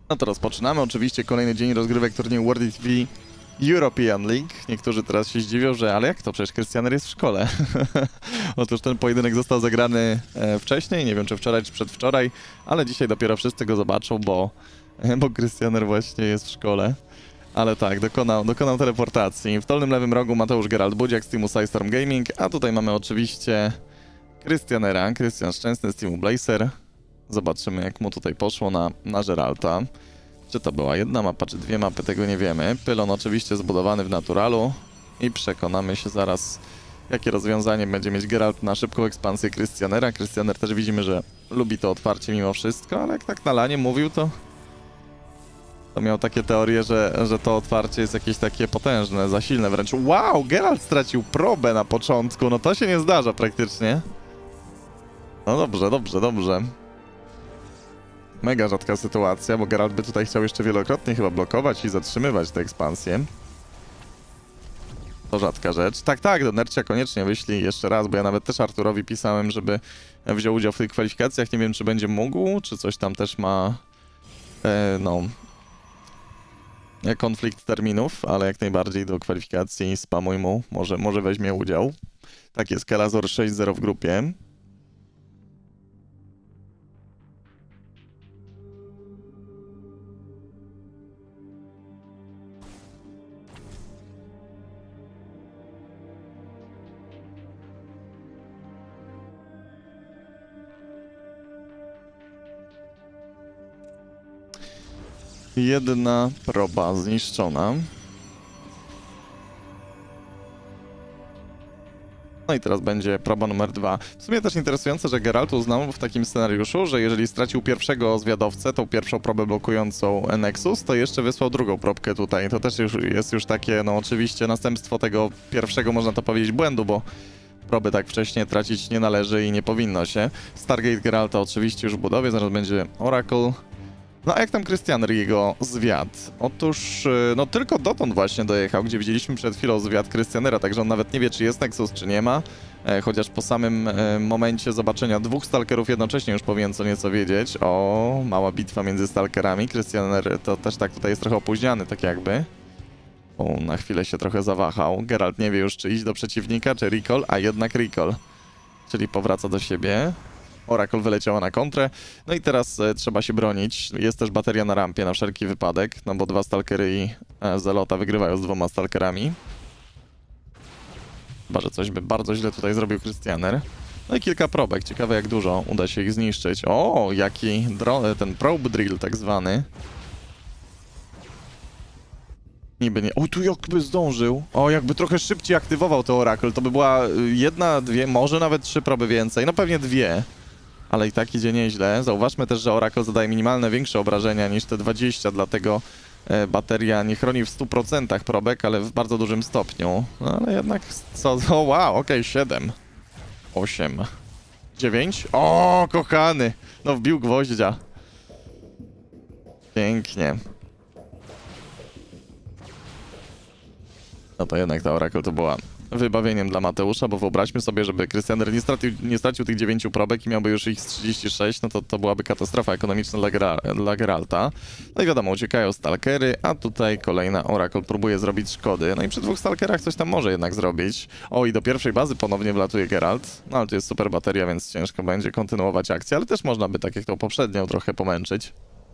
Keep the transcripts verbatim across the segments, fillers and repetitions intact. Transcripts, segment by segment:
No to rozpoczynamy. Oczywiście kolejny dzień rozgrywek turnieju World T V European League. Niektórzy teraz się zdziwią, że ale jak to? Przecież Krystianer jest w szkole. Otóż ten pojedynek został zagrany e, wcześniej, nie wiem czy wczoraj, czy przedwczoraj, ale dzisiaj dopiero wszyscy go zobaczą, bo, e, bo Krystianer właśnie jest w szkole. Ale tak, dokonał, dokonał teleportacji. W dolnym lewym rogu Mateusz Geralt Budziak z teamu Sidestorm Gaming, a tutaj mamy oczywiście Krystianera, Krystian Szczęsny z teamu Blazer. Zobaczymy, jak mu tutaj poszło na, na Geralta. Czy to była jedna mapa, czy dwie mapy, tego nie wiemy. Pylon oczywiście zbudowany w naturalu i przekonamy się zaraz, jakie rozwiązanie będzie mieć Geralt na szybką ekspansję Krystianera. Krystianer też widzimy, że lubi to otwarcie mimo wszystko, ale jak tak na lanie mówił, to, to miał takie teorie, że, że to otwarcie jest jakieś takie potężne, za silne wręcz. Wow, Geralt stracił probę na początku, no to się nie zdarza praktycznie. No dobrze, dobrze, dobrze. Mega rzadka sytuacja, bo Geralt by tutaj chciał jeszcze wielokrotnie chyba blokować i zatrzymywać tę ekspansję. To rzadka rzecz. Tak, tak, do Nercia koniecznie wyślij jeszcze raz, bo ja nawet też Arturowi pisałem, żeby wziął udział w tych kwalifikacjach. Nie wiem, czy będzie mógł, czy coś tam też ma, e, no, konflikt terminów, ale jak najbardziej do kwalifikacji spamuj mu, może, może weźmie udział. Tak jest, Kelazor sześć zero w grupie. Jedna proba zniszczona. No i teraz będzie proba numer dwa. W sumie też interesujące, że Geralt uznał w takim scenariuszu, że jeżeli stracił pierwszego zwiadowcę, tą pierwszą probę blokującą Nexus, to jeszcze wysłał drugą probkę tutaj. To też już jest już takie, no oczywiście następstwo tego pierwszego, można to powiedzieć, błędu, bo proby tak wcześnie tracić nie należy i nie powinno się. Stargate Geralta oczywiście już w budowie, zaraz będzie Oracle. No a jak tam Krystianer i jego zwiad? Otóż, no tylko dotąd właśnie dojechał, gdzie widzieliśmy przed chwilą zwiad Krystianera, także on nawet nie wie, czy jest Nexus, czy nie ma. E, chociaż po samym e, momencie zobaczenia dwóch stalkerów jednocześnie już powinien co nieco wiedzieć. O, mała bitwa między stalkerami. Krystianer to też tak tutaj jest trochę opóźniany, tak jakby. O, na chwilę się trochę zawahał. Geralt nie wie już, czy iść do przeciwnika, czy recall, a jednak recall. Czyli powraca do siebie. Oracle wyleciała na kontrę. No i teraz e, trzeba się bronić. Jest też bateria na rampie na wszelki wypadek, no bo dwa stalkery i e, Zelota wygrywają z dwoma stalkerami. Chyba, że coś by bardzo źle tutaj zrobił Krystianer. No i kilka probek. Ciekawe, jak dużo uda się ich zniszczyć. O, jaki ten probe drill tak zwany. Niby nie. O, tu jakby zdążył. O, jakby trochę szybciej aktywował to Oracle. To by była jedna, dwie, może nawet trzy proby więcej. No pewnie dwie. Ale i tak idzie nieźle. Zauważmy też, że Oracle zadaje minimalne większe obrażenia niż te dwadzieścia, dlatego e, bateria nie chroni w stu procentach probek, ale w bardzo dużym stopniu. No ale jednak co? O, wow, okej, okay, siedem. osiem. dziewięć. O, kochany! No wbił gwoździa. Pięknie. No to jednak ta Oracle to była wybawieniem dla Mateusza, bo wyobraźmy sobie, żeby Krystianer nie stracił, nie stracił tych dziewięciu probek i miałby już ich trzydzieści sześć, no to to byłaby katastrofa ekonomiczna dla, Gera, dla Geralta. No i wiadomo, uciekają stalkery, a tutaj kolejna Oracle próbuje zrobić szkody. No i przy dwóch stalkerach coś tam może jednak zrobić. O, i do pierwszej bazy ponownie wlatuje Geralt. No ale to jest super bateria, więc ciężko będzie kontynuować akcję, ale też można by, tak jak tą poprzednią, trochę pomęczyć.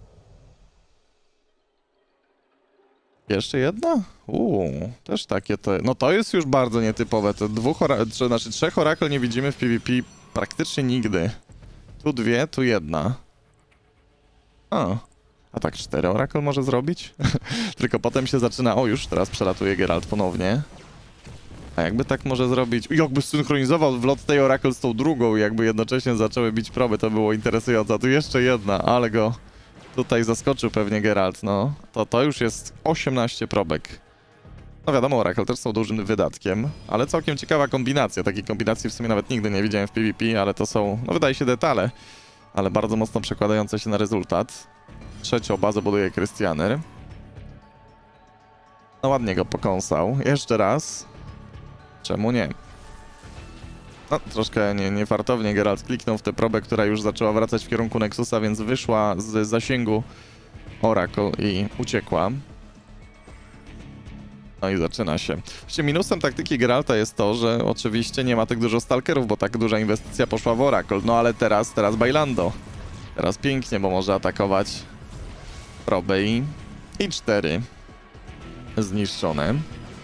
Jeszcze jedna? Uuu, też takie to... No to jest już bardzo nietypowe. To dwóch ora... Trze... znaczy trzech Oracle nie widzimy w PvP praktycznie nigdy. Tu dwie, tu jedna. A, a tak cztery Oracle może zrobić? Tylko potem się zaczyna... O, już teraz przelatuje Geralt ponownie. A jakby tak może zrobić... Jakby synchronizował wlot tej Oracle z tą drugą, jakby jednocześnie zaczęły bić proby, to było interesujące. A tu jeszcze jedna, ale go... Tutaj zaskoczył pewnie Geralt, no. To, to już jest osiemnaście probek. No wiadomo, Oracle też są dużym wydatkiem, ale całkiem ciekawa kombinacja. Takiej kombinacji w sumie nawet nigdy nie widziałem w PvP, ale to są, no wydaje się, detale, ale bardzo mocno przekładające się na rezultat. Trzecią bazę buduje Krystianer. No ładnie go pokąsał. Jeszcze raz. Czemu nie? No, troszkę nie, niefartownie Geralt kliknął w tę probę, która już zaczęła wracać w kierunku Nexusa, więc wyszła z zasięgu Oracle i uciekła. No i zaczyna się. Właściwie minusem taktyki Geralta jest to, że oczywiście nie ma tak dużo stalkerów, bo tak duża inwestycja poszła w Oracle. No ale teraz, teraz Bailando. Teraz pięknie, bo może atakować probę i i cztery zniszczone.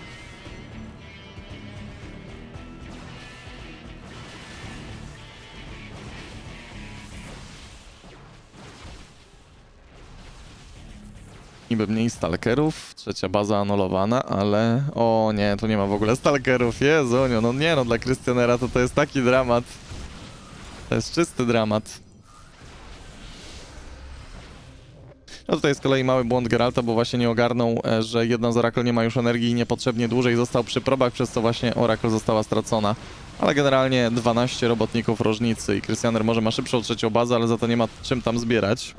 Niby mniej stalkerów, trzecia baza anulowana, ale... O nie, tu nie ma w ogóle stalkerów, Jezuniu, no nie no, dla Christianera to to jest taki dramat. To jest czysty dramat. No tutaj z kolei mały błąd Geralta, bo właśnie nie ogarnął, że jedna z Oracle nie ma już energii i niepotrzebnie dłużej został przy probach, przez co właśnie Oracle została stracona. Ale generalnie dwanaście robotników różnicy i Christianer może ma szybszą trzecią bazę, ale za to nie ma czym tam zbierać.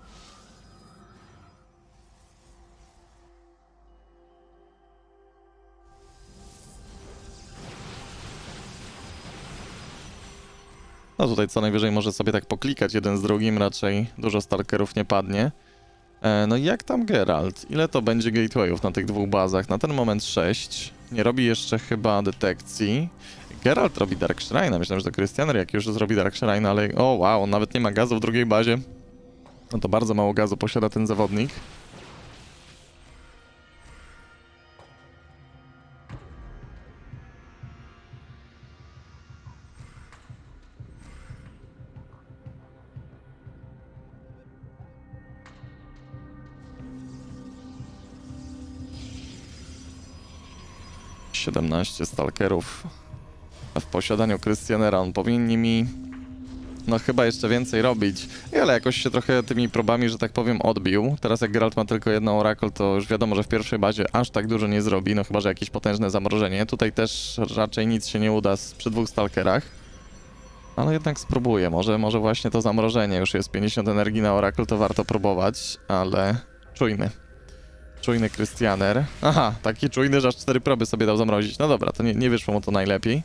No tutaj co najwyżej może sobie tak poklikać jeden z drugim, raczej dużo stalkerów nie padnie. E, no i jak tam Geralt? Ile to będzie gatewayów na tych dwóch bazach? Na ten moment sześć. Nie robi jeszcze chyba detekcji. Geralt robi Dark Shrine. Myślałem, że to Christianer jak już zrobi Dark Shrine, ale o wow, on nawet nie ma gazu w drugiej bazie. No to bardzo mało gazu posiada ten zawodnik. siedemnaście stalkerów w posiadaniu Christianera. On powinni mi no chyba jeszcze więcej robić. Ale jakoś się trochę tymi probami, że tak powiem, odbił. Teraz jak Geralt ma tylko jedną Oracle, to już wiadomo, że w pierwszej bazie aż tak dużo nie zrobi, no chyba że jakieś potężne zamrożenie. Tutaj też raczej nic się nie uda przy dwóch stalkerach. Ale jednak spróbuję. Może, może właśnie to zamrożenie. Już jest pięćdziesiąt energii na Oracle, to warto próbować, ale czujny. Czujny Christianer. Aha, taki czujny, że aż cztery proby sobie dał zamrozić. No dobra, to nie, nie wyszło mu to najlepiej.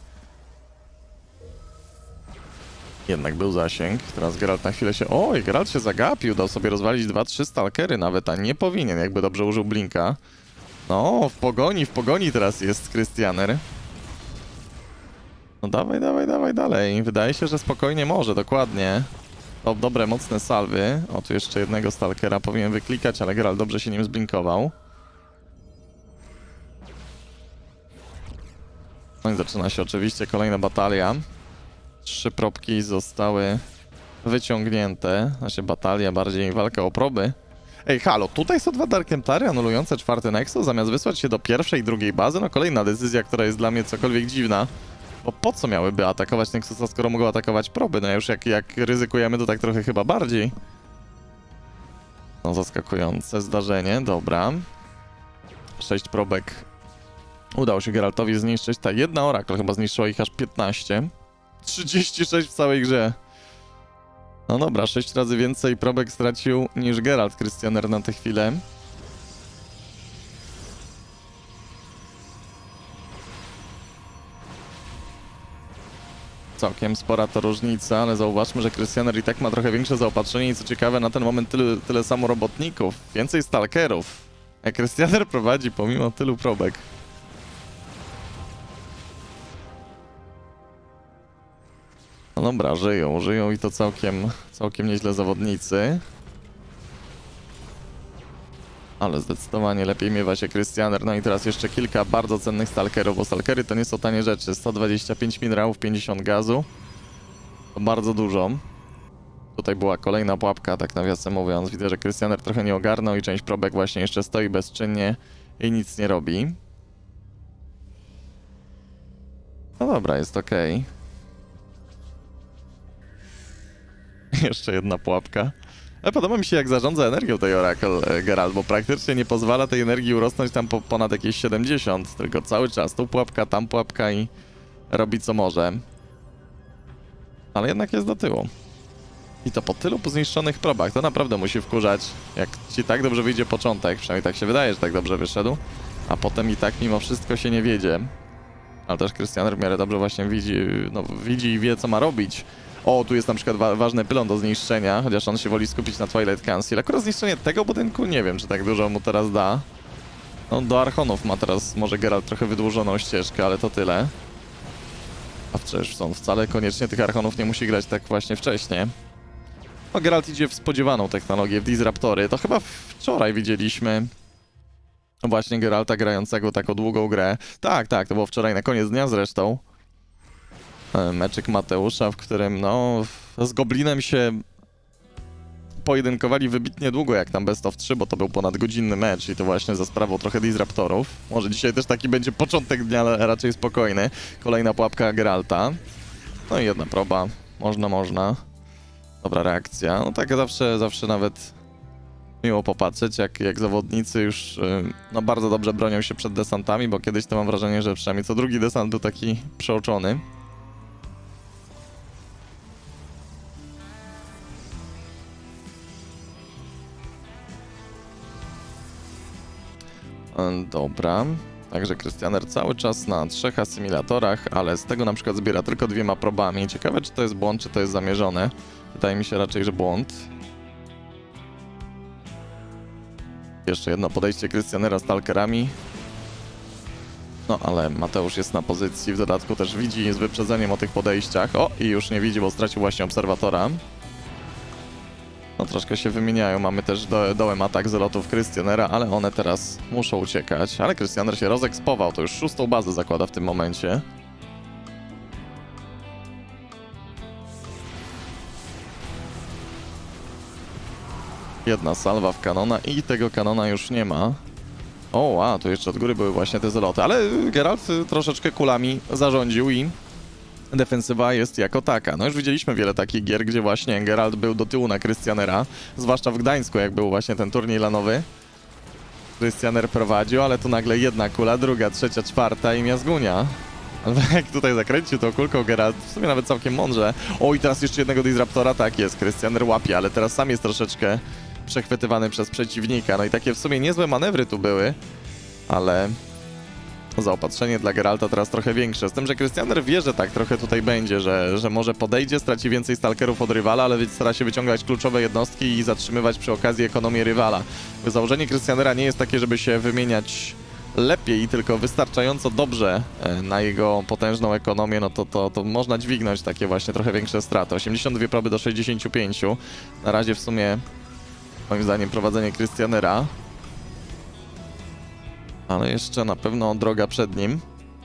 Jednak był zasięg. Teraz Geralt na chwilę się... Oj, Geralt się zagapił. Dał sobie rozwalić dwa trzy stalkery nawet, a nie powinien, jakby dobrze użył blinka. No, w pogoni, w pogoni teraz jest Christianer. No dawaj, dawaj, dawaj dalej. Wydaje się, że spokojnie może, dokładnie. O, dobre, mocne salwy. O, tu jeszcze jednego stalkera powinien wyklikać, ale Geralt dobrze się nim zblinkował. No i zaczyna się oczywiście kolejna batalia. Trzy probki zostały wyciągnięte. Znaczy batalia, bardziej walka o proby. Ej, halo, tutaj są dwa Dark Emptary anulujące czwarty Nexus, zamiast wysłać się do pierwszej i drugiej bazy. No kolejna decyzja, która jest dla mnie cokolwiek dziwna. Bo po co miałyby atakować Nexusa, skoro mogą atakować proby? No już jak, jak ryzykujemy, to tak trochę chyba bardziej. No zaskakujące zdarzenie, dobra. Sześć probek udało się Geraltowi zniszczyć. Ta jedna Oracle chyba zniszczyła ich aż piętnaście. trzydzieści sześć w całej grze. No dobra, sześć razy więcej probek stracił niż Geralt Christianer na tę chwilę. Całkiem spora to różnica, ale zauważmy, że Christianer i tak ma trochę większe zaopatrzenie i co ciekawe, na ten moment tyle, tyle samo robotników, więcej stalkerów. Jak Christianer prowadzi pomimo tylu probek. No dobra, żyją, żyją i to całkiem, całkiem nieźle zawodnicy. Ale zdecydowanie lepiej miewa się Christianer. No i teraz jeszcze kilka bardzo cennych stalkerów, bo stalkery to nie są tanie rzeczy. sto dwadzieścia pięć minerałów, pięćdziesiąt gazu. To bardzo dużo. Tutaj była kolejna pułapka, tak nawiasem mówiąc. Widzę, że Christianer trochę nie ogarnął i część probek właśnie jeszcze stoi bezczynnie i nic nie robi. No dobra, jest ok. Jeszcze jedna pułapka. Ale podoba mi się, jak zarządza energią tej Oracle Geralt, bo praktycznie nie pozwala tej energii urosnąć tam po ponad jakieś siedemdziesiąt, tylko cały czas tu pułapka, tam pułapka i robi co może. Ale jednak jest do tyłu. I to po tylu zniszczonych probach, to naprawdę musi wkurzać, jak ci tak dobrze wyjdzie początek, przynajmniej tak się wydaje, że tak dobrze wyszedł, a potem i tak mimo wszystko się nie wiedzie. Ale też Christianer w miarę dobrze właśnie widzi, no, widzi i wie, co ma robić. O, tu jest na przykład wa ważny pylon do zniszczenia, chociaż on się woli skupić na Twilight Council. Akurat zniszczenie tego budynku nie wiem, czy tak dużo mu teraz da. No, do Archonów ma teraz może Geralt trochę wydłużoną ścieżkę, ale to tyle. A przecież on wcale koniecznie tych Archonów nie musi grać tak właśnie wcześnie. No, Geralt idzie w spodziewaną technologię, w Disruptory. To chyba wczoraj widzieliśmy właśnie Geralta grającego taką długą grę. Tak, tak, to było wczoraj na koniec dnia zresztą. Meczyk Mateusza, w którym no z Goblinem się pojedynkowali wybitnie długo, jak tam best of trzy, bo to był ponad godzinny mecz i to właśnie za sprawą trochę Disruptorów. Może dzisiaj też taki będzie początek dnia, ale raczej spokojny. Kolejna pułapka Geralta. No i jedna proba. Można, można. Dobra reakcja. No tak zawsze, zawsze nawet miło popatrzeć, jak, jak zawodnicy już yy, no bardzo dobrze bronią się przed desantami, bo kiedyś to mam wrażenie, że przynajmniej co drugi desant był taki przeoczony. Dobra, także Krystianer cały czas na trzech asymilatorach, ale z tego na przykład zbiera tylko dwiema probami. Ciekawe, czy to jest błąd, czy to jest zamierzone. Wydaje mi się raczej, że błąd. Jeszcze jedno podejście Krystianera stalkerami. No, ale Mateusz jest na pozycji, w dodatku też widzi z wyprzedzeniem o tych podejściach. O, i już nie widzi, bo stracił właśnie obserwatora. No troszkę się wymieniają, mamy też do, dołem atak zelotów Krystianera, ale one teraz muszą uciekać. Ale Krystianer się rozekspował, to już szóstą bazę zakłada w tym momencie. Jedna salwa w kanona i tego kanona już nie ma. O, wow, tu jeszcze od góry były właśnie te zeloty, ale Geralt troszeczkę kulami zarządził i defensywa jest jako taka. No już widzieliśmy wiele takich gier, gdzie właśnie Geralt był do tyłu na Krystianera, zwłaszcza w Gdańsku, jak był właśnie ten turniej lanowy. Krystianer prowadził, ale tu nagle jedna kula, druga, trzecia, czwarta i miazgunia. Ale jak tutaj zakręcił tą kulką Geralt, w sumie nawet całkiem mądrze. O, i teraz jeszcze jednego Disruptora, tak jest, Krystianer łapie, ale teraz sam jest troszeczkę przechwytywany przez przeciwnika. No i takie w sumie niezłe manewry tu były, ale zaopatrzenie dla Geralta teraz trochę większe. Z tym, że Krystianer wie, że tak trochę tutaj będzie, że, że może podejdzie, straci więcej stalkerów od rywala, ale stara się wyciągać kluczowe jednostki i zatrzymywać przy okazji ekonomię rywala. Założenie Krystianera nie jest takie, żeby się wymieniać lepiej, tylko wystarczająco dobrze na jego potężną ekonomię, no to, to, to można dźwignąć takie właśnie trochę większe straty. osiemdziesiąt dwie proby do sześćdziesięciu pięciu. Na razie w sumie moim zdaniem prowadzenie Krystianera. Ale jeszcze na pewno droga przed nim.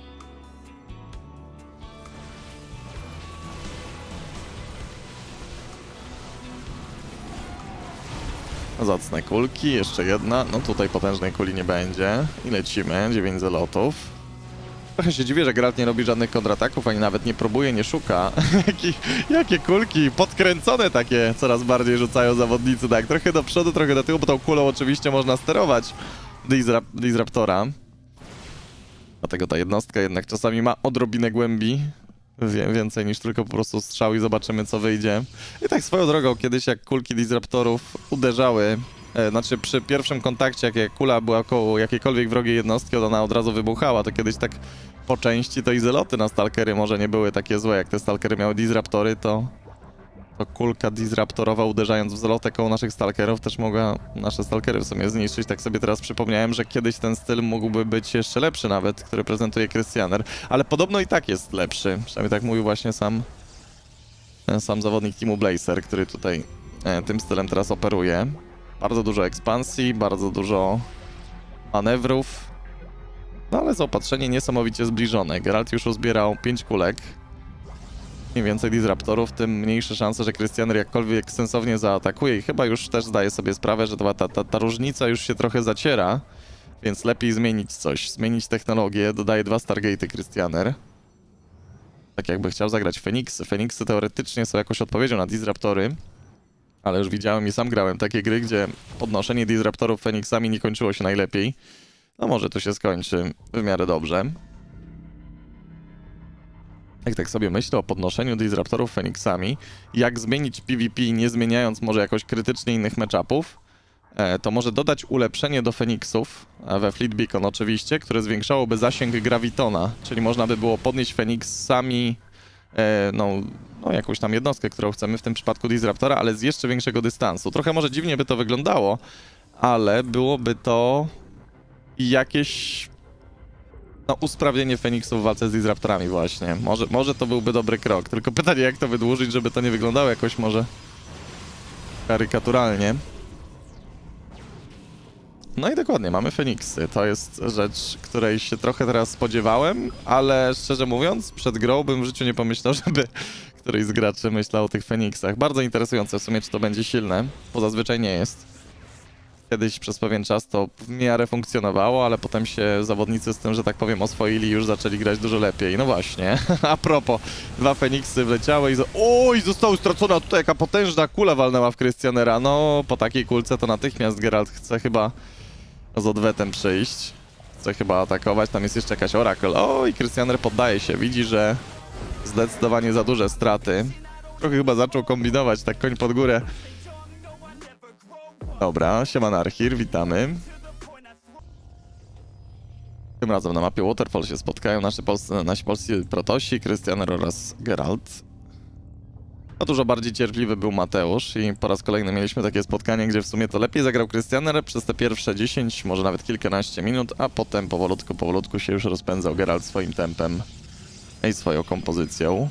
Zacne kulki, jeszcze jedna. No tutaj potężnej kuli nie będzie. I lecimy, dziewięć zelotów. Trochę się dziwię, że Geralt nie robi żadnych kontrataków, ani nawet nie próbuje, nie szuka. Jaki, jakie kulki, podkręcone takie coraz bardziej rzucają zawodnicy. Tak, trochę do przodu, trochę do tyłu, bo tą kulą oczywiście można sterować Disrup Disruptora. Dlatego ta jednostka jednak czasami ma odrobinę głębi. Wie, więcej niż tylko po prostu strzał i zobaczymy, co wyjdzie. I tak swoją drogą, kiedyś jak kulki Disruptorów uderzały, e, znaczy przy pierwszym kontakcie, jak, jak kula była koło jakiejkolwiek wrogiej jednostki, ona od razu wybuchała, to kiedyś tak po części to i zeloty na stalkery może nie były takie złe. Jak te stalkery miały Disruptory, to, to kulka Disruptorowa uderzając w zelotę koło naszych stalkerów też mogła nasze stalkery w sumie zniszczyć. Tak sobie teraz przypomniałem, że kiedyś ten styl mógłby być jeszcze lepszy nawet, który prezentuje Krystianer, ale podobno i tak jest lepszy. Przynajmniej tak mówił właśnie sam, sam zawodnik teamu Blazer, który tutaj e, tym stylem teraz operuje. Bardzo dużo ekspansji, bardzo dużo manewrów, no ale zaopatrzenie niesamowicie zbliżone. Geralt już uzbierał pięć kulek. Im więcej Disruptorów, tym mniejsze szanse, że Krystianer jakkolwiek sensownie zaatakuje i chyba już też zdaje sobie sprawę, że ta, ta, ta różnica już się trochę zaciera, więc lepiej zmienić coś, zmienić technologię. Dodaje dwa Stargate'y Krystianer. Tak jakby chciał zagrać Feniksy. Feniksy teoretycznie są jakąś odpowiedzią na Disruptory, ale już widziałem i sam grałem takie gry, gdzie podnoszenie Disruptorów Feniksami nie kończyło się najlepiej. No może tu się skończy w miarę dobrze. Jak tak sobie myślę o podnoszeniu Disruptorów Feniksami, jak zmienić PvP nie zmieniając może jakoś krytycznie innych matchupów, to może dodać ulepszenie do Feniksów, we Fleet Beacon oczywiście, które zwiększałoby zasięg Gravitona, czyli można by było podnieść Feniksami e, no, no jakąś tam jednostkę, którą chcemy, w tym przypadku Disruptora, ale z jeszcze większego dystansu. Trochę może dziwnie by to wyglądało, ale byłoby to jakieś no, usprawnienie Feniksów w walce z Disruptorami właśnie. Może, może to byłby dobry krok, tylko pytanie, jak to wydłużyć, żeby to nie wyglądało jakoś może karykaturalnie. No i dokładnie, mamy Feniksy. To jest rzecz, której się trochę teraz spodziewałem, ale szczerze mówiąc, przed grą bym w życiu nie pomyślał, żeby któryś z graczy myślał o tych Feniksach. Bardzo interesujące w sumie, czy to będzie silne, bo zazwyczaj nie jest. Kiedyś przez pewien czas to w miarę funkcjonowało, ale potem się zawodnicy z tym, że tak powiem, oswoili i już zaczęli grać dużo lepiej. No właśnie, a propos, dwa Feniksy wleciały i... Z... Oj, została stracona tutaj jaka potężna kula walnęła w Christianera. No, po takiej kulce to natychmiast Geralt chce chyba z odwetem przyjść. Chce chyba atakować, tam jest jeszcze jakaś Oracle. O, i Christianer poddaje się, widzi, że zdecydowanie za duże straty. Trochę chyba zaczął kombinować, tak koń pod górę. Dobra, siema Narchir, witamy. Tym razem na mapie Waterfall się spotkają nasi polscy, nasi polscy protosi, Christianer oraz Geralt. No dużo bardziej cierpliwy był Mateusz i po raz kolejny mieliśmy takie spotkanie, gdzie w sumie to lepiej zagrał Christianer przez te pierwsze dziesięć, może nawet kilkanaście minut, a potem powolutku, powolutku się już rozpędzał Geralt swoim tempem i swoją kompozycją.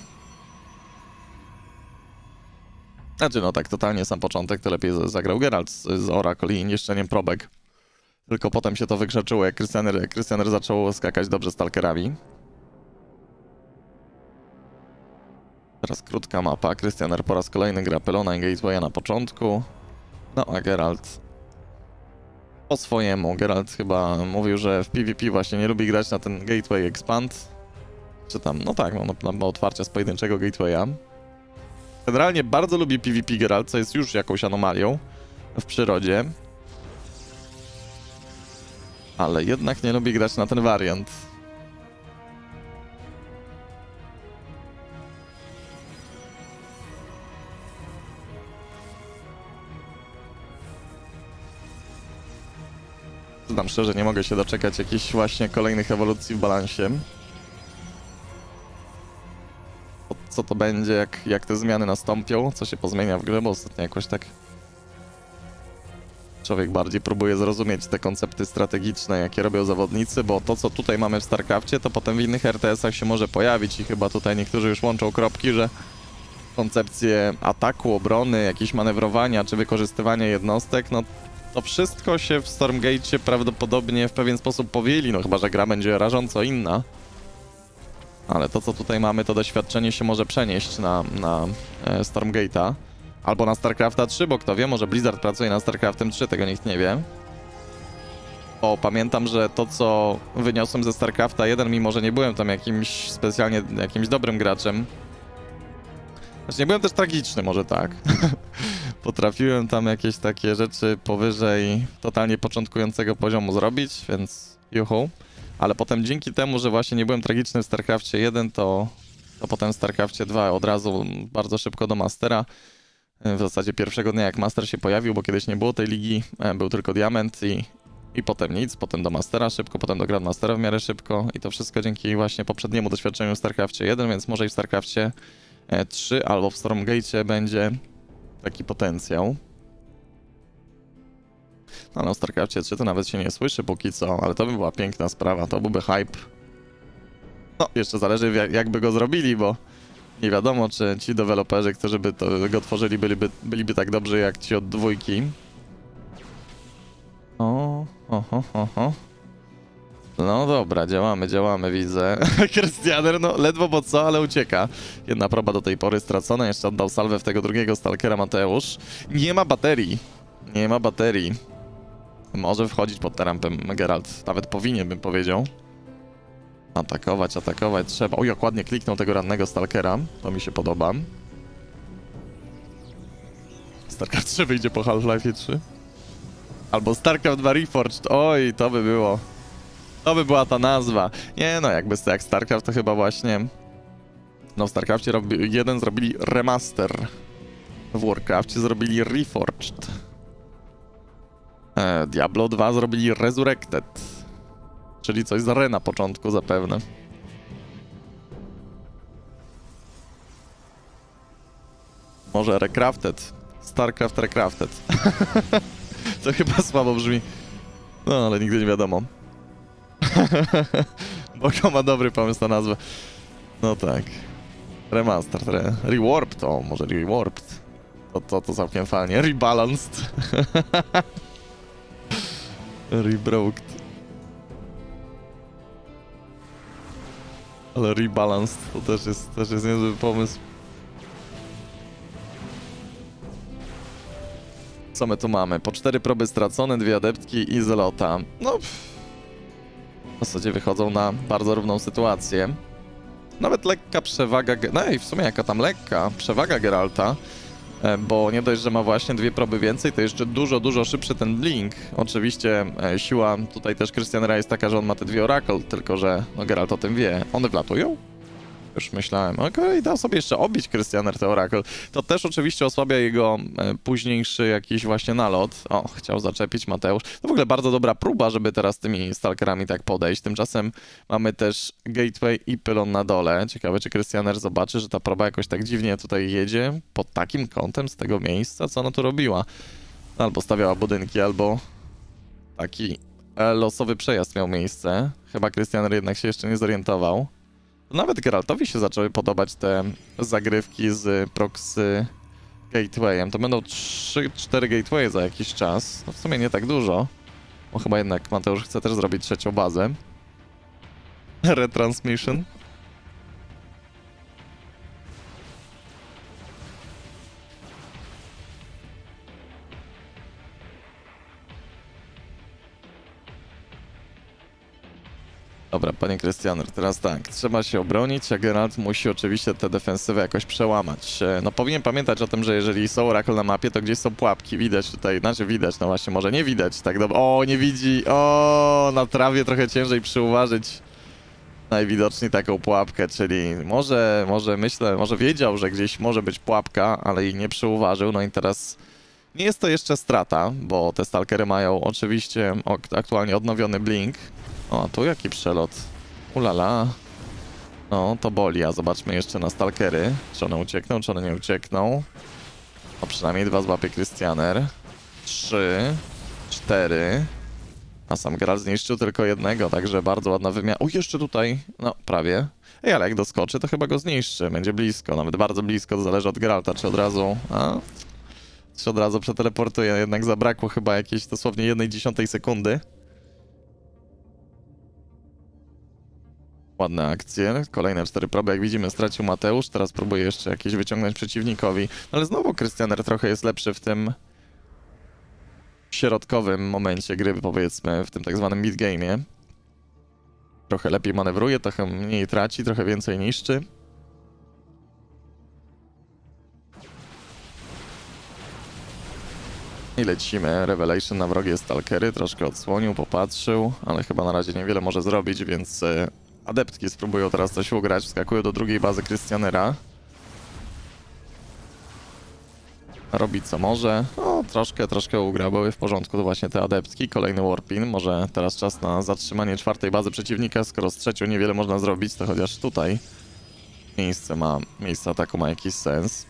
Znaczy no tak, totalnie sam początek to lepiej zagrał Geralt z, z Oracle i niszczeniem probek. Tylko potem się to wykrzaczyło, jak Christianer, Christianer zaczął skakać dobrze stalkerami. Teraz krótka mapa. Christianer po raz kolejny gra Pylona i Gatewaya na początku. No a Geralt po swojemu. Geralt chyba mówił, że w PvP właśnie nie lubi grać na ten Gateway Expand. Czy tam, no tak, no, na otwarcia z pojedynczego Gatewaya. Generalnie bardzo lubi PvP Geralt, co jest już jakąś anomalią w przyrodzie. Ale jednak nie lubi grać na ten wariant. Znam szczerze, nie mogę się doczekać jakichś właśnie kolejnych ewolucji w balansie. Co to będzie, jak, jak te zmiany nastąpią, co się pozmienia w grze, bo ostatnio jakoś tak człowiek bardziej próbuje zrozumieć te koncepty strategiczne, jakie robią zawodnicy, bo to, co tutaj mamy w StarCraftie, to potem w innych R T S-ach się może pojawić i chyba tutaj niektórzy już łączą kropki, że koncepcje ataku, obrony, jakieś manewrowania czy wykorzystywania jednostek, no to wszystko się w Stormgate'cie prawdopodobnie w pewien sposób powieli, no chyba że gra będzie rażąco inna. Ale to, co tutaj mamy, to doświadczenie się może przenieść na, na e, Stormgate'a. Albo na StarCrafta trzy, bo kto wie, może Blizzard pracuje na StarCraftem trzy, tego nikt nie wie. Bo pamiętam, że to, co wyniosłem ze StarCrafta jeden, mimo że nie byłem tam jakimś specjalnie jakimś dobrym graczem. Znaczy nie byłem też tragiczny, może tak. Potrafiłem tam jakieś takie rzeczy powyżej totalnie początkującego poziomu zrobić, więc juhu. Ale potem dzięki temu, że właśnie nie byłem tragiczny w StarCrafcie jeden, to, to potem w StarCrafcie dwa od razu bardzo szybko do Mastera. W zasadzie pierwszego dnia jak Master się pojawił, bo kiedyś nie było tej ligi, był tylko Diament i, i potem nic, potem do Mastera szybko, potem do Grandmastera w miarę szybko i to wszystko dzięki właśnie poprzedniemu doświadczeniu w StarCrafcie jeden, więc może i w StarCrafcie trzy albo w Stormgate'cie będzie taki potencjał. No, no w StarCrafcie trzy to nawet się nie słyszy póki co, ale to by była piękna sprawa, to byłby hype. No, jeszcze zależy jak, jakby go zrobili, bo nie wiadomo, czy ci deweloperzy, którzy by to, go tworzyli, byliby, byliby tak dobrzy jak ci od dwójki. O, oho, oho. No dobra, działamy, działamy, widzę. Christianer, no ledwo bo co, ale ucieka. Jedna proba do tej pory stracona, jeszcze oddał salwę w tego drugiego stalkera Mateusz. Nie ma baterii, nie ma baterii. Może wchodzić pod tę rampę Geralt, nawet powinien, bym powiedział. Atakować, atakować trzeba. Oj, jak ładnie kliknął tego rannego stalkera, to mi się podoba. StarCraft trzy wyjdzie po Half-Life trzy. Albo StarCraft dwa Reforged, oj, to by było. To by była ta nazwa. Nie no, jakby jak StarCraft to chyba właśnie... No w StarCraftie robi... jeden zrobili remaster. W Warcraftie zrobili Reforged. E, Diablo dwa zrobili Resurrected. Czyli coś z Re na początku zapewne. Może Recrafted. StarCraft Recrafted. To chyba słabo brzmi. No, ale nigdy nie wiadomo. Boko ma dobry pomysł na nazwę. No tak. Remastered, re Rewarped, o, może Rewarped. To, to, to całkiem fajnie. Rebalanced. Rebroked. Ale Rebalanced to też jest, też jest niezły pomysł. Co my tu mamy? Po cztery proby stracone, dwie adeptki i zelota. No, pff. W zasadzie wychodzą na bardzo równą sytuację. Nawet lekka przewaga... No i w sumie jaka tam lekka przewaga Geralta, bo nie dość, że ma właśnie dwie proby więcej, to jeszcze dużo, dużo szybszy ten blink. Oczywiście e, siła tutaj też Christianera jest taka, że on ma te dwie Oracle, tylko że no Geralt o tym wie. One wlatują? Już myślałem, okej, okay, dał sobie jeszcze obić Christianer te Oracle. To też oczywiście osłabia jego e, późniejszy jakiś właśnie nalot. O, chciał zaczepić Mateusz. To w ogóle bardzo dobra próba, żeby teraz tymi stalkerami tak podejść. Tymczasem mamy też Gateway i pylon na dole. Ciekawe, czy Christianer zobaczy, że ta proba jakoś tak dziwnie tutaj jedzie pod takim kątem z tego miejsca, co ona tu robiła. Albo stawiała budynki, albo taki e, losowy przejazd miał miejsce. Chyba Christianer jednak się jeszcze nie zorientował. Nawet Geraltowi się zaczęły podobać te zagrywki z proxy gatewayem. To będą trzy cztery gatewaye za jakiś czas. No w sumie nie tak dużo. Bo chyba jednak Mateusz chce też zrobić trzecią bazę. Retransmission. Dobra, panie Christianer, teraz tak, trzeba się obronić, a Geralt musi oczywiście tę defensywę jakoś przełamać. No powinien pamiętać o tym, że jeżeli są Oracle na mapie, to gdzieś są pułapki, widać tutaj, znaczy widać, no właśnie, może nie widać, tak dobrze. O, nie widzi, o, na trawie trochę ciężej przyuważyć najwidoczniej taką pułapkę, czyli może, może myślę, może wiedział, że gdzieś może być pułapka, ale jej nie przyuważył, no i teraz nie jest to jeszcze strata, bo te stalkery mają oczywiście aktualnie odnowiony blink. O, a tu jaki przelot. Ulala. No, to boli, a zobaczmy jeszcze na stalkery. Czy one uciekną, czy one nie uciekną. O, przynajmniej dwa złapie Christianer. Trzy. Cztery. A sam Geralt zniszczył tylko jednego, także bardzo ładna wymiana. O, jeszcze tutaj. No, prawie. Ej, ale jak doskoczy, to chyba go zniszczy. Będzie blisko, nawet bardzo blisko. To zależy od Geralta, czy od razu... A? Czy od razu przeteleportuje. Jednak zabrakło chyba jakiejś dosłownie jednej dziesiątej sekundy. Ładne akcje. Kolejne cztery proby, jak widzimy, stracił Mateusz. Teraz próbuje jeszcze jakieś wyciągnąć przeciwnikowi. Ale znowu Christianer trochę jest lepszy w tym środkowym momencie gry, powiedzmy, w tym tak zwanym mid-game'ie. Trochę lepiej manewruje, trochę mniej traci, trochę więcej niszczy. I lecimy. Revelation na wrogie stalkery. Troszkę odsłonił, popatrzył, ale chyba na razie niewiele może zrobić, więc... Adeptki spróbują teraz coś ugrać, wskakują do drugiej bazy Christianera. Robi co może. O, troszkę, troszkę ugra, były w porządku to właśnie te adeptki. Kolejny warpin. Może teraz czas na zatrzymanie czwartej bazy przeciwnika. Skoro z trzecią niewiele można zrobić, to chociaż tutaj miejsce ma, miejsce ataku ma jakiś sens.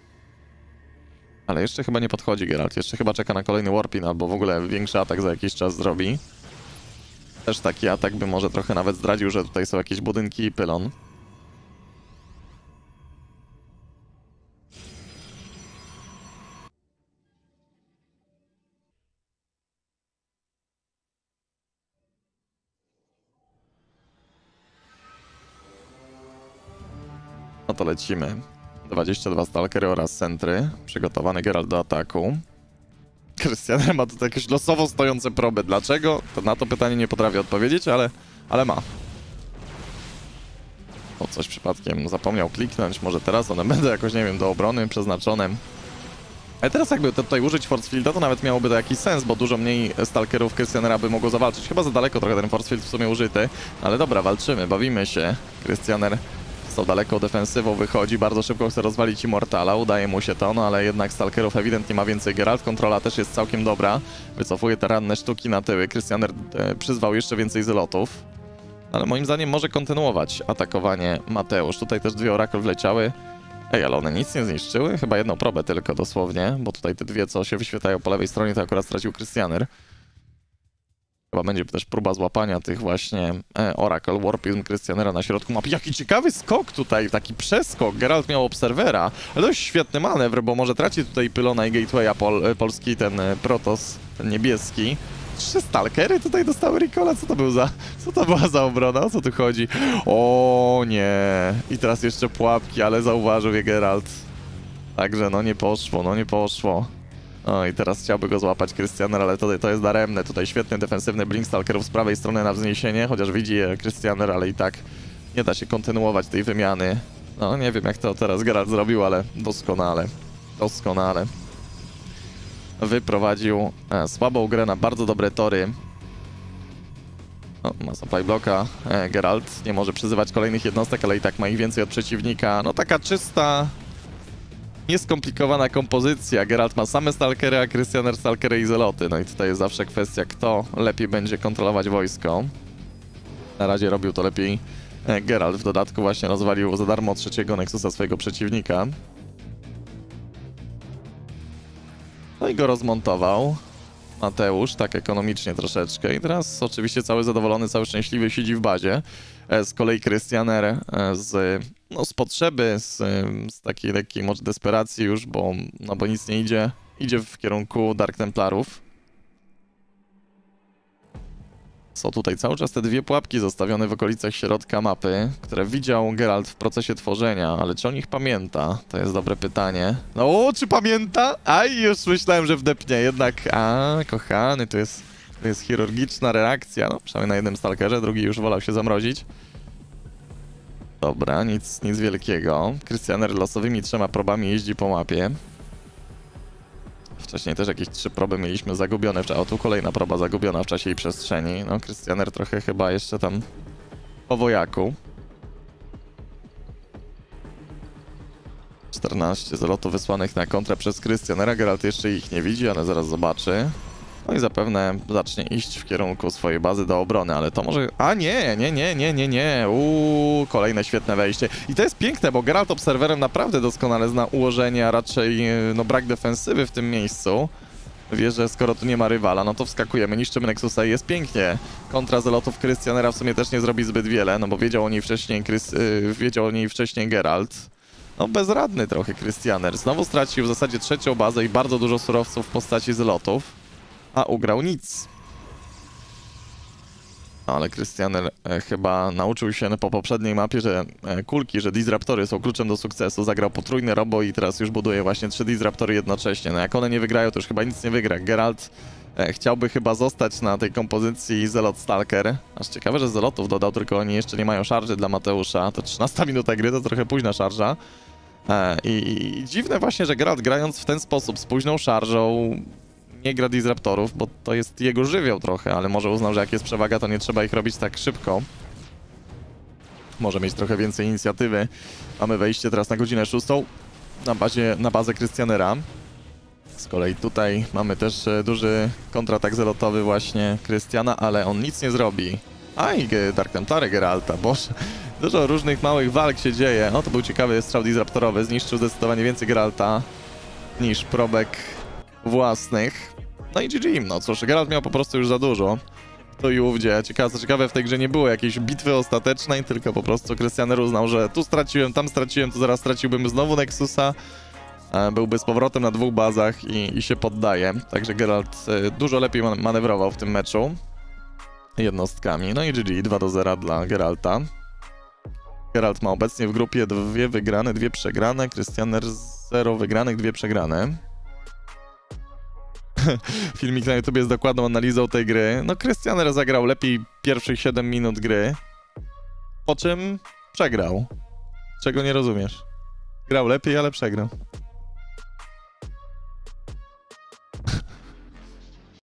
Ale jeszcze chyba nie podchodzi Geralt. Jeszcze chyba czeka na kolejny warpin, albo w ogóle większy atak za jakiś czas zrobi. Też taki atak by może trochę nawet zdradził, że tutaj są jakieś budynki i pylon. No to lecimy. dwadzieścia dwa stalkery oraz centry. Przygotowany Geralt do ataku. Christianer ma tutaj jakieś losowo stojące proby. Dlaczego? To na to pytanie nie potrafię odpowiedzieć, ale, ale ma. O, coś przypadkiem zapomniał kliknąć. Może teraz one będą jakoś, nie wiem, do obrony przeznaczone. Ale teraz jakby tutaj użyć Force Fielda, to nawet miałoby to jakiś sens, bo dużo mniej stalkerów Christianera by mogło zawalczyć. Chyba za daleko trochę ten Force Field w sumie użyty. Ale dobra, walczymy, bawimy się. Christianer z tą daleką defensywą wychodzi, bardzo szybko chce rozwalić Immortala, udaje mu się to, no ale jednak stalkerów ewidentnie ma więcej Geralt. Kontrola też jest całkiem dobra. Wycofuje te ranne sztuki na tyły. Christianer e, przyzwał jeszcze więcej zelotów. Ale moim zdaniem może kontynuować atakowanie Mateusz. Tutaj też dwie Oracle wleciały. Ej, ale one nic nie zniszczyły? Chyba jedną probę tylko dosłownie, bo tutaj te dwie, co się wyświetlają po lewej stronie, to akurat stracił Christianer. Chyba będzie też próba złapania tych właśnie e, Oracle Warpism Christianera na środku mapy. Jaki ciekawy skok tutaj, taki przeskok. Geralt miał Obserwera, ale dość świetny manewr, bo może traci tutaj pylona i gatewaya pol, polski, ten e, Protoss, ten niebieski. Trzy stalkery tutaj dostały Recola? Co to był za... Co to była za obrona? O co tu chodzi? O nie! I teraz jeszcze pułapki, ale zauważył je Geralt. Także no nie poszło, no nie poszło. O i teraz chciałby go złapać Christianer, ale to, to jest daremne. Tutaj świetny defensywny blink stalkerów z prawej strony na wzniesienie, chociaż widzi je Christianer, ale i tak nie da się kontynuować tej wymiany. No nie wiem jak to teraz Geralt zrobił, ale doskonale. Doskonale. Wyprowadził e, słabą grę na bardzo dobre tory. O, ma supply bloka. E, Geralt nie może przyzywać kolejnych jednostek, ale i tak ma ich więcej od przeciwnika. No taka czysta, nieskomplikowana kompozycja. Geralt ma same stalkery, a Christianer stalkery i zeloty. No i tutaj jest zawsze kwestia, kto lepiej będzie kontrolować wojsko. Na razie robił to lepiej e, Geralt. W dodatku właśnie rozwalił za darmo trzeciego Nexusa swojego przeciwnika. No i go rozmontował Mateusz, tak ekonomicznie troszeczkę. I teraz oczywiście cały zadowolony, cały szczęśliwy siedzi w bazie. Z kolei Christianer z, no, z potrzeby, z, z takiej lekkiej może desperacji już, bo, no, bo nic nie idzie, idzie w kierunku Dark Templarów. Są tutaj cały czas te dwie pułapki zostawione w okolicach środka mapy, które widział Geralt w procesie tworzenia, ale czy on ich pamięta? To jest dobre pytanie. No, czy pamięta? Aj, już myślałem, że wdepnie, jednak, a, kochany, to jest, to jest chirurgiczna reakcja, no, przynajmniej na jednym stalkerze, drugi już wolał się zamrozić. Dobra, nic, nic wielkiego. Christianer losowymi trzema probami jeździ po mapie. Wcześniej też jakieś trzy proby mieliśmy zagubione, a tu kolejna proba zagubiona w czasie i przestrzeni. No, Christianer trochę chyba jeszcze tam po wojaku. czternaście zalotów wysłanych na kontrę przez Christianera. Geralt jeszcze ich nie widzi, ale zaraz zobaczy. No i zapewne zacznie iść w kierunku swojej bazy do obrony, ale to może... A nie, nie, nie, nie, nie, nie. Uuu, kolejne świetne wejście. I to jest piękne, bo Geralt Obserwerem naprawdę doskonale zna ułożenie, a raczej no, brak defensywy w tym miejscu. Wie, że skoro tu nie ma rywala, no to wskakujemy, niszczymy Nexusa i jest pięknie. Kontra zelotów Christianera w sumie też nie zrobi zbyt wiele, no bo wiedział o niej wcześniej, Chris, yy, wiedział o niej wcześniej Geralt. No bezradny trochę Christianer. Znowu stracił w zasadzie trzecią bazę i bardzo dużo surowców w postaci zelotów. A ugrał nic. No, ale Christianer e, chyba nauczył się po poprzedniej mapie, że e, kulki, że disruptory są kluczem do sukcesu. Zagrał potrójny robo i teraz już buduje właśnie trzy disruptory jednocześnie. No jak one nie wygrają, to już chyba nic nie wygra. Geralt e, chciałby chyba zostać na tej kompozycji Zelot Stalker. Aż ciekawe, że Zelotów dodał, tylko oni jeszcze nie mają szarży dla Mateusza. To trzynasta minuta gry, to trochę późna szarża. E, i, I dziwne właśnie, że Geralt grając w ten sposób, z późną szarżą, nie gra disruptorów, bo to jest jego żywioł trochę, ale może uznał, że jak jest przewaga, to nie trzeba ich robić tak szybko. Może mieć trochę więcej inicjatywy. Mamy wejście teraz na godzinę szóstą na bazie, na bazę Christianera. Z kolei tutaj mamy też duży kontratak zelotowy właśnie Christiana, ale on nic nie zrobi. Aj, Dark Templary Geralta, boże. Dużo różnych małych walk się dzieje. O, to był ciekawy strzał disruptorowy. Zniszczył zdecydowanie więcej Geralta niż probek własnych. No i G G. No cóż, Geralt miał po prostu już za dużo. To i ówdzie. Ciekawe, co ciekawe, w tej grze nie było jakiejś bitwy ostatecznej, tylko po prostu Christianer uznał, że tu straciłem, tam straciłem, to zaraz straciłbym znowu Nexusa. Byłby z powrotem na dwóch bazach i, i się poddaje. Także Geralt dużo lepiej man manewrował w tym meczu jednostkami. No i G G, dwa do zera dla Geralta. Geralt ma obecnie w grupie dwie wygrane, dwie przegrane. Christianer zero wygranych, dwie przegrane. Filmik na YouTube z dokładną analizą tej gry. No, Christianer zagrał lepiej pierwszych siedem minut gry, po czym przegrał. Czego nie rozumiesz? Grał lepiej, ale przegrał.